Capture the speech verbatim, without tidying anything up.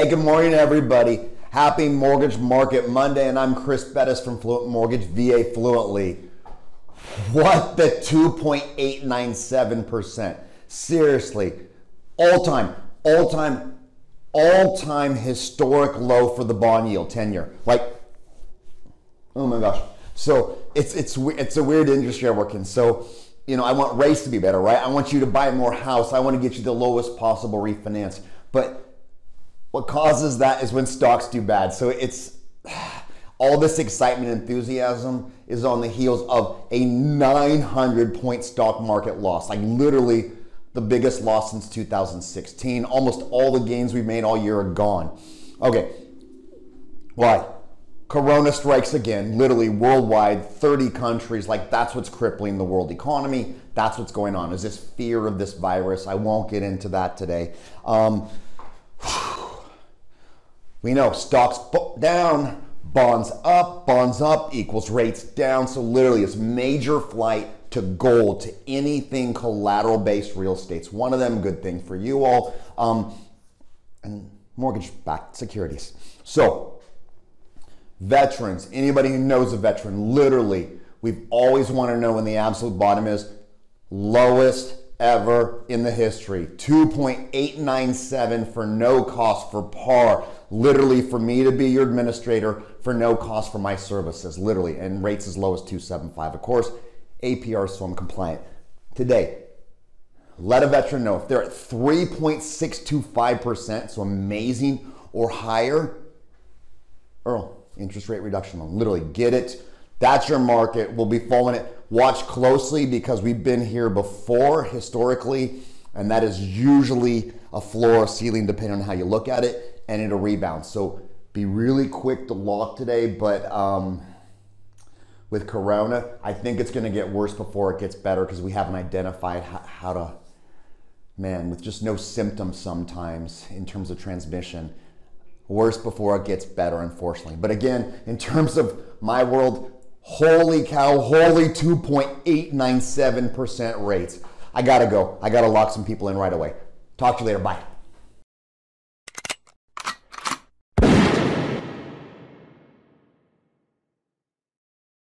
Hey, good morning, everybody. Happy Mortgage Market Monday, and I'm Chris Bettis from Fluent Mortgage, V A Fluently. What the two point eight nine seven percent? Seriously, all-time, all-time, all-time historic low for the bond yield, ten-year. Like, oh my gosh. So it's it's it's a weird industry I work in. So, you know, I want rates to be better, right? I want you to buy more house. I want to get you the lowest possible refinance. But what causes that is when stocks do bad. So it's all this excitement and enthusiasm is on the heels of a nine hundred point stock market loss. Like literally the biggest loss since two thousand sixteen. Almost all the gains we've made all year are gone. Okay, why? Corona strikes again, literally worldwide, thirty countries. Like that's what's crippling the world economy. That's what's going on, is this fear of this virus. I won't get into that today. Um, we know stocks down, bonds up, bonds up equals rates down. So literally it's major flight to gold, to anything collateral-based real estate's one of them, good thing for you all, um, and mortgage-backed securities. So veterans, anybody who knows a veteran, literally, we've always wanted to know when the absolute bottom is. Lowest ever in the history. two point eight nine seven for no cost for par. Literally for me to be your administrator for no cost for my services, literally. And rates as low as two seventy-five. Of course, A P R, so I'm compliant. Today, let a veteran know if they're at three point six two five percent, so amazing or higher, Earl, interest rate reduction loan. Literally, get it. That's your market. We'll be following it. Watch closely because we've been here before historically, and that is usually a floor or ceiling depending on how you look at it, and it'll rebound. So be really quick to lock today, but um, with Corona, I think it's going to get worse before it gets better because we haven't identified how, how to, man, with just no symptoms sometimes in terms of transmission. Worse before it gets better, unfortunately. But again, in terms of my world, holy cow, holy two point eight nine seven percent rates. I gotta go. I gotta lock some people in right away. Talk to you later. Bye.